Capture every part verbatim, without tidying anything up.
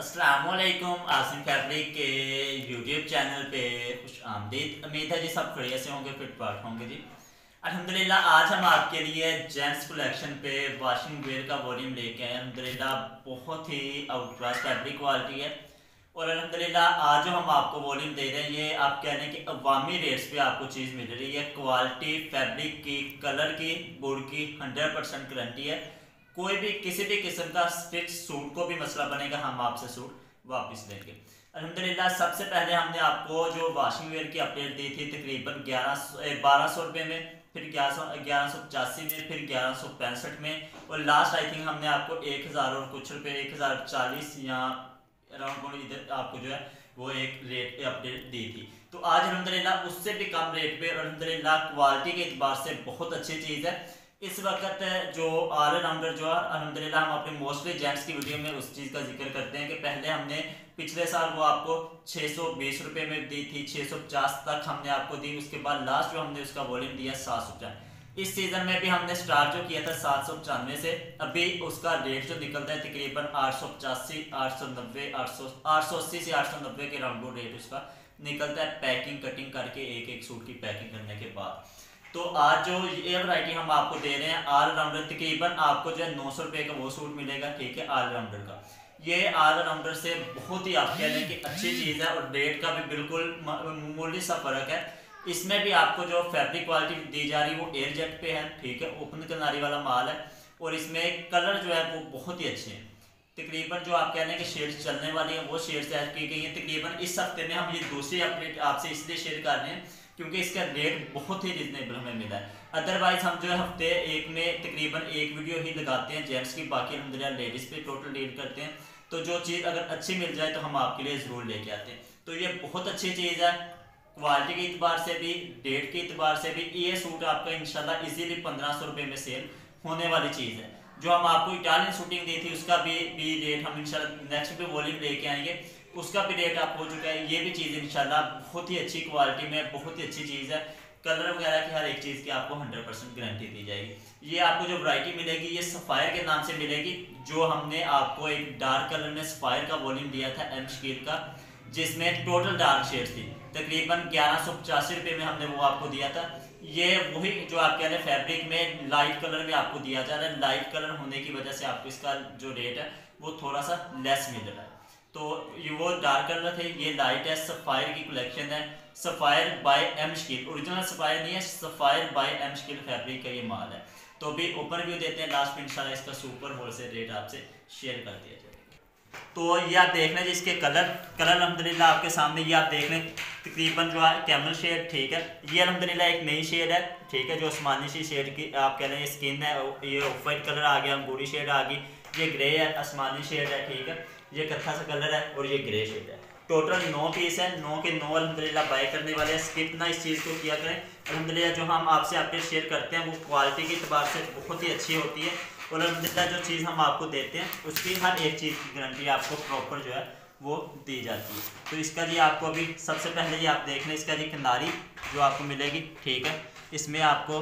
अस्सलामुअलैकुम आसिम फैब्रिक के YouTube channel पे खुश आमदीद। उम्मीद है जी सब खड़िया से होंगे, फिट फाट होंगे जी। अल्हम्दुलिल्लाह आज हम आपके लिए जेंट्स कलेक्शन पे वॉशिंग वेयर का वॉल्यूम लेके आए। अल्हम्दुलिल्लाह बहुत ही आउट क्लास फैब्रिक क्वालिटी है और अल्हम्दुलिल्लाह आज जो हम आपको वॉल्यूम दे रहे हैं ये आप कह रहे हैं कि अवामी रेट्स पे आपको चीज़ मिल रही है। क्वालिटी फैब्रिक की, कलर की, बुर की हंड्रेड परसेंट गारंटी है। कोई भी किसी भी किस्म का स्टिच सूट को भी मसला बनेगा हम आपसे सूट वापस लेंगे अल्हम्दुलिल्लाह। सबसे पहले हमने आपको जो वॉशिंग वेयर की अपडेट दी थी तकरीबन ग्यारह बारह सौ रुपये में, फिर ग्यारह सौ ग्यारह सौ पचासी में, फिर ग्यारह सौ पैंसठ में और लास्ट आई थिंक हमने आपको एक हज़ार और कुछ रुपये एक हज़ार चालीस या अराउंड इधर आपको जो है वो एक रेट अपडेट दी थी। तो आज अल्हम्दुलिल्लाह उससे भी कम रेट पे अल्हम्दुलिल्लाह क्वालिटी के एतबार से बहुत अच्छी चीज़ है। इस वक्त जो ऑलराउंडर जो है अल्हम्दुलिल्लाह हम अपने मोस्टली जेंट्स की वीडियो में उस चीज़ का जिक्र करते हैं कि पहले हमने पिछले साल वो आपको छः सौ बीस रुपये में दी थी, छः सौ पचास तक हमने आपको दी। उसके बाद लास्ट जो हमने उसका वॉल्यूम दिया सात सौ पचास। इस सीज़न में भी हमने स्टार्ट जो किया था सात सौ पचानवे से, अभी उसका रेट जो निकलता है तकरीबन आठ सौ पचासी आठ सौ नब्बे आठ सौ आठ सौ अस्सी से आठ सौ नब्बे के राउंड रेट उसका निकलता है पैकिंग कटिंग करके, एक एक सूट की पैकिंग करने के बाद। तो आज जो ये वैरायटी हम आपको दे रहे हैं ऑलराउंडर, तकरीबन आपको जो है नौ सौ रुपये का वो सूट मिलेगा, ठीक है, ऑलराउंडर का। ये ऑलराउंडर से बहुत ही आप कह रहे हैं कि अच्छी चीज़ है और रेट का भी बिल्कुल मामूली सा फर्क है। इसमें भी आपको जो फैब्रिक क्वालिटी दी जा रही है वो एयर जेट पे है, ठीक है, ओपन किनारी वाला माल है और इसमें कलर जो है वो बहुत ही अच्छे हैं। तकरीबन जो आप कह रहे हैं कि शेड्स चलने वाली हैं वो शेड्स ऐड की गई हैं। तकरीबन इस हफ्ते में हम ये दूसरी अपडेट आपसे इसलिए शेयर कर रहे हैं क्योंकि इसका रेट बहुत ही रिजनेबल हमें मिला है। अदरवाइज हम जो है हफ्ते एक में तकरीबन एक वीडियो ही लगाते हैं जेंट्स की, बाकी अल्हम्दुलिल्लाह लेडीज़ पे टोटल डील करते हैं। तो जो चीज़ अगर अच्छी मिल जाए तो हम आपके लिए ज़रूर लेके आते हैं। तो ये बहुत अच्छी चीज़ है क्वालिटी के एतबार से भी, डेट के एतबार से भी। ये सूट आपका इंशाल्लाह इजीली पंद्रह सौ रुपये में सेल होने वाली चीज़ है। जो हम आपको इटालियन शूटिंग दी थी उसका भी भी रेट हम इंशाल्लाह नेक्स्ट पे वॉल्यूम लेके आएंगे, उसका भी रेट आप हो चुका है। ये भी चीज़ इंशाल्लाह बहुत ही अच्छी क्वालिटी में बहुत ही अच्छी चीज़ है। कलर वगैरह की हर एक चीज़ की आपको हंड्रेड परसेंट गारंटी दी जाएगी। ये आपको जो वैरायटी मिलेगी ये सफ़ायर के नाम से मिलेगी। जो हमने आपको एक डार्क कलर में सफ़ायर का वॉल्यूम दिया था एम शकील का, जिसमें टोटल डार्क शेड्स थी, तकरीबन ग्यारह सौ पचासी रुपये में हमने वो आपको दिया था। ये वही जो आप कह रहे हैं फैब्रिक में लाइट कलर में आपको दिया जा रहा है। लाइट कलर होने की वजह से आपको इसका जो रेट है वो थोड़ा सा लेस मिल रहा है। तो ये वो डार्क कलर थे, ये लाइट है, सफ़ायर की कलेक्शन है। Sapphire by M Shakeel, original Sapphire नहीं है, Sapphire by M Shakeel fabric का ये माल है। तो अभी ओपन व्यू देते हैं, लास्ट में इंशाल्लाह इसका सुपर होलसेल रेट आपसे शेयर कर दिया जाएगा। तो ये आप देख लें जिसके कलर कलर अल्हम्दुलिल्लाह आपके सामने ये आप देख लें, तकरीबन जो है कैमल शेड, ठीक है, ये अल्हम्दुलिल्लाह एक नई शेड है, ठीक है, जो आसमानी सी शेड की आप कह रहे हैं स्किन है। ये ऑफ वाइट कलर आ गया, अंगूरी शेड आ गई, ये ग्रे है, आसमानी शेड है, ठीक है, ये कत्था सा कलर है और ये ग्रे शेड है। टोटल नौ पीस है, नौ के नौ अल्हम्दुलिल्लाह बाय करने वाले हैं। स्किप ना इस चीज़ को किया करें। अल्हम्दुलिल्लाह जो हम आपसे अपडेट शेयर करते हैं वो क्वालिटी के अतबार से बहुत ही अच्छी होती है और अल्हम्दुलिल्लाह जो चीज़ हम आपको देते हैं उसकी हर एक चीज़ की गारंटी आपको प्रॉपर जो है वो दी जाती है। तो इसका जी आपको अभी सबसे पहले ये आप देख लें, इसका जी किनारी जो आपको मिलेगी, ठीक है, इसमें आपको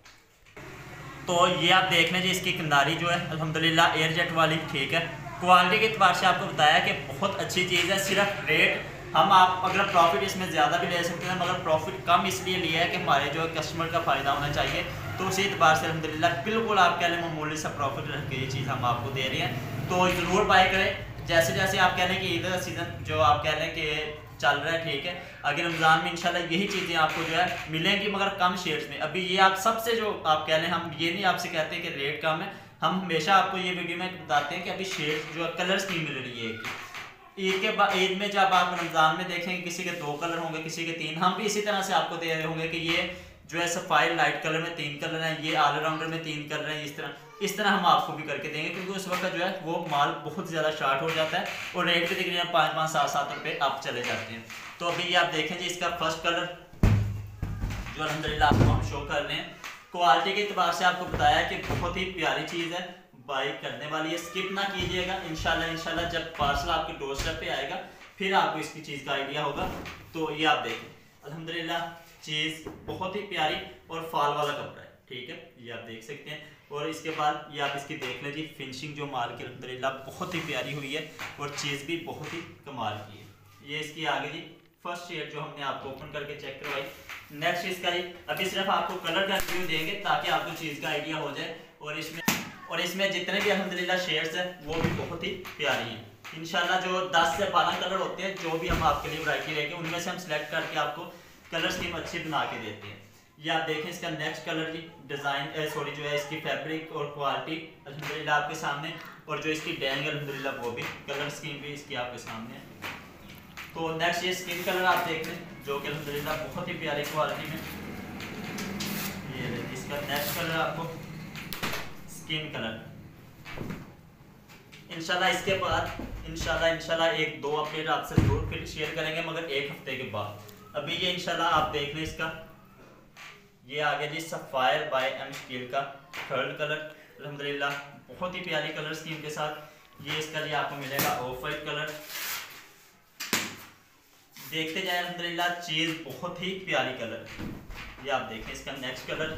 तो ये आप देख लें जी इसकी किनारी जो है अल्हम्दुलिल्लाह एयर जेट वाली, ठीक है। क्वालिटी के अतबार से आपको बताया कि बहुत अच्छी चीज़ है। सिर्फ रेट हम आप अगर प्रॉफिट इसमें ज़्यादा भी ले सकते हैं मगर प्रॉफिट कम इसलिए लिया है कि हमारे जो कस्टमर का फ़ायदा होना चाहिए। तो उसी एतबार से अल्हम्दुलिल्लाह बिल्कुल आप कह लें मामूली सा प्रॉफिट रख के ये चीज़ हम आपको दे रहे हैं। तो ज़रूर बाय करें। जैसे जैसे आप कह रहे हैं कि ईद का सीज़न जो आप कह रहे हैं कि चल रहा है, ठीक है, अगर रमज़ान में इंशाल्लाह यही चीज़ें आपको जो है मिलेंगी मगर कम शेड्स में। अभी ये आप सबसे जो आप कह रहे हैं, हम ये नहीं आपसे कहते हैं कि रेट कम है, हम हमेशा आपको ये वीडियो में बताते हैं कि अभी शेड जो है कलर्स नहीं मिल रही है। ईद के बाद ईद में जब आप रमज़ान में देखेंगे किसी के दो कलर होंगे, किसी के तीन, हम भी इसी तरह से आपको दे रहे होंगे कि ये जो है सफ़ायर लाइट कलर में तीन कलर हैं, ये ऑलराउंडर में तीन कलर हैं। इस तरह इस तरह हम आपको भी करके देंगे क्योंकि उस वक्त जो है वो माल बहुत ज़्यादा शार्ट हो जाता है और रेट भी तकरीबन पाँच पाँच सात सात रुपये आप चले जाते हैं। तो अभी ये आप देखें जी इसका फर्स्ट कलर जो अल्हम्दुलिल्लाह आपको हम शो कर रहे हैं। क्वालिटी के अतबार से आपको बताया कि बहुत ही प्यारी चीज़ है, बाई करने वाली है। स्किप ना कीजिएगा। इंशाल्लाह इंशाल्लाह जब पार्सल आपके डोर स्टेप पे आएगा फिर आपको इसकी चीज़ का आइडिया होगा। तो ये आप देखें अल्हम्दुलिल्लाह चीज़ बहुत ही प्यारी और फॉल वाला कपड़ा है, ठीक है, ये आप देख सकते हैं। और इसके बाद ये आप इसकी देख लें जी, फिनिशिंग जो माल की अल्हम्दुलिल्लाह बहुत ही प्यारी हुई है और चीज़ भी बहुत ही कमाल की है। ये इसकी आगे जी फर्स्ट शेड जो हमने आपको ओपन करके चेक करवाई। नेक्स्ट इसका जी अभी सिर्फ आपको कलर का रिव्यू देंगे ताकि आपको चीज़ का आइडिया हो जाए। और इसमें और इसमें जितने भी अल्हम्दुलिल्लाह शेड्स हैं वो भी बहुत ही प्यारी हैं। इंशाल्लाह जो दस से बारह कलर होते हैं जो भी हम आपके लिए वैरायटी रहेगी उनमें से हम सिलेक्ट करके आपको कलर स्कीम अच्छी बना के देते हैं। ये आप देखें इसका नेक्स्ट कलर जी डिज़ाइन सॉरी जो है इसकी फैब्रिक और क्वालिटी अल्हम्दुलिल्लाह आपके सामने, और जो इसकी डैंग अल्हम्दुलिल्लाह वो भी कलर स्कीम भी इसकी आपके सामने है। तो नेक्स्ट ये स्किन कलर आप देख लें जो कि अल्हम्दुलिल्लाह बहुत ही प्यारी क्वालिटी में। ये इसका नेक्स्ट कलर आपको स्किन कलर। इंशाल्लाह इसके बाद इंशाल्लाह इंशाल्लाह एक दो अपडेट आपसे जरूर फिर शेयर करेंगे मगर एक हफ्ते के बाद। अभी ये इंशाल्लाह आप देख लें इसका ये आ गया जी सफायर बाय एम स्टील का थर्ड कलर अल्हम्दुलिल्लाह बहुत ही प्यारी कलर स्कीम के साथ। ये इसका जी आपको मिलेगा ऑफ वाइट कलर। देखते जाए अल्हम्दुलिल्लाह चीज़ बहुत ही प्यारी कलर। ये आप देखें इसका नेक्स्ट कलर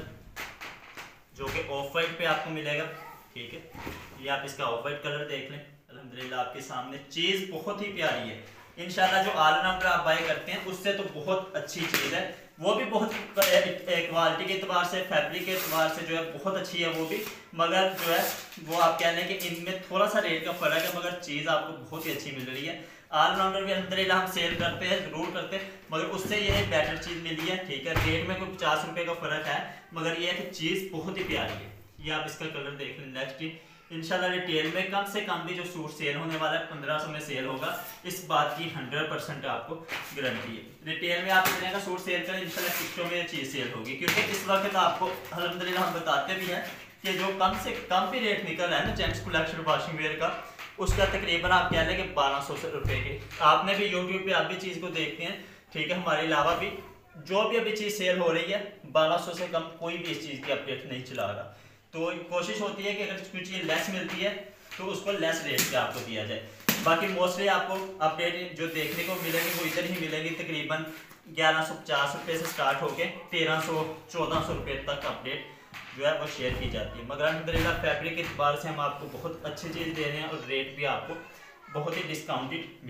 जो कि ऑफ वाइट पे आपको मिलेगा, ठीक है। ये आप इसका ऑफ वाइट कलर देख लें अल्हम्दुलिल्लाह आपके सामने, चीज़ बहुत ही प्यारी है। इंशाल्लाह जो ऑलराउंडर आप बाय करते हैं उससे तो बहुत अच्छी चीज़ है, वो भी बहुत क्वालिटी के अतबार से फैब्रिक के अतबार से जो है बहुत अच्छी है वो भी, मगर जो है वो आप कह लें कि इनमें थोड़ा सा रेट का फ़र्क है मगर चीज़ आपको बहुत ही अच्छी मिल रही है। ऑलराउंडर भी अल्हम्दुलिल्लाह हम सेल करते हैं ज़रूर करते हैं मगर उससे ये एक बेटर चीज़ मिली है, ठीक है। रेट में कोई पचास रुपये का फ़र्क है मगर ये है कि चीज़ बहुत ही प्यारी है। ये आप इसका कलर देख लें। नेक्स्ट इंशाल्लाह रिटेल में कम से कम भी जो सूट सेल होने वाला है पंद्रह सौ में सेल होगा, इस बात की हंड्रेड परसेंट आपको गारंटी है। रिटेल में आप इतने का सूट सेल करें इंशाल्लाह सिक्सों में चीज़ सेल होगी, क्योंकि इस वक्त आपको अल्हम्दुलिल्लाह हम बताते भी हैं कि जो कम से कम भी रेट निकल रहा है ना जेंट्स कलेक्शन वाशिंग वेयर का, उसका तकरीबन आप कह लें कि बारह सौ रुपये के। आपने भी यूट्यूब पे आप भी चीज़ को देखते हैं, ठीक है। हमारे अलावा भी जो भी अभी चीज़ सेल हो रही है बारह सौ से कम कोई भी इस चीज़ की अपडेट नहीं चला रहा। तो कोशिश होती है कि अगर कुछ चीज़ लेस मिलती है तो उसको लेस रेट पे आपको दिया जाए। बाकी मोस्टली आपको अपडेट जो देखने को मिलेगी वो इधर ही मिलेगी, तकरीबन ग्यारह सौ पचास रुपये से स्टार्ट होके तेरह सौ चौदह सौ रुपये तक अपडेट जो है वो शेयर की जाती है। मगर अल्हम्दुलिल्लाह फैब्रिक के अतबार से हम आपको बहुत अच्छी चीज़ दे रहे हैं और रेट भी आपको बहुत ही डिस्काउंटेड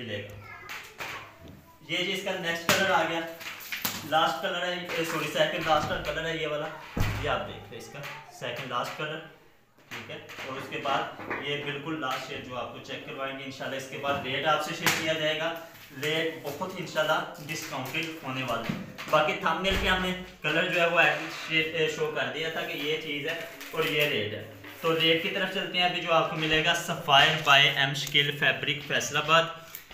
मिलेगा। ये जी इसका नेक्स्ट कलर आ गया, लास्ट कलर है सॉरी सेकंड लास्ट कलर है ये वाला। ये आप देख रहे हैं इसका सेकंड लास्ट कलर, ठीक है। और उसके बाद ये बिल्कुल लास्ट शेड जो आपको चेक करवाएंगे इंशाल्लाह। इसके बाद रेट आपसे शेयर किया जाएगा, रेट बहुत ही इंशाल्लाह डिस्काउंटेड होने वाले। बाकी थंबनेल पे हमने कलर जो है वो शेड शो कर दिया था कि ये चीज़ है और ये रेट है। तो रेट की तरफ चलते हैं। अभी जो आपको मिलेगा Sapphire by M skill fabric Faisalabad,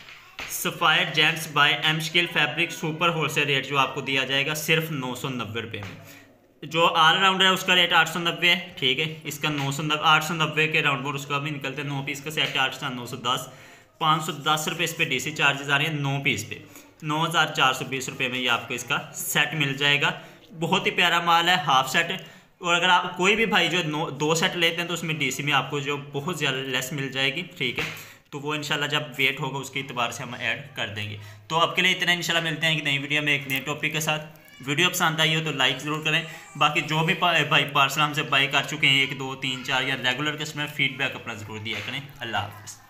Sapphire gents by M skill fabric super wholesale rate जो आपको दिया जाएगा सिर्फ नौ सौ नब्बे रुपये में। जो ऑलराउंडर है उसका रेट आठ सौ नब्बे है, ठीक है। इसका नौ सौ नब्बे आठ सौ नब्बे के राउंड बोर्ड उसका भी निकलते हैं। नौ पीस का सेट आठ सौ नौ सौ दस पाँच सौ दस रुपये इस पर डी सी चार्जेस आ रहे हैं। नौ पीस पे नौ हज़ार चार सौ बीस रुपये में ये आपको इसका सेट मिल जाएगा। बहुत ही प्यारा माल है, हाफ सेट। और अगर आप कोई भी भाई जो नौ दो सेट लेते हैं तो उसमें डी सी में आपको जो बहुत ज़्यादा लेस मिल जाएगी, ठीक है। तो वो इंशाल्लाह जब वेट होगा उसके एतबार से हम ऐड कर देंगे। तो अब के लिए इतना, इंशाल्लाह मिलते हैं एक नई वीडियो में एक नए टॉपिक के साथ। वीडियो पसंद आई हो तो लाइक ज़रूर करें। बाकी जो भी भाई पार्सल हमसे बाई कर चुके हैं एक दो तीन चार या रेगुलर कस्टमर, फीडबैक अपना ज़रूर दिया करें। अल्लाह हाफ़िज़।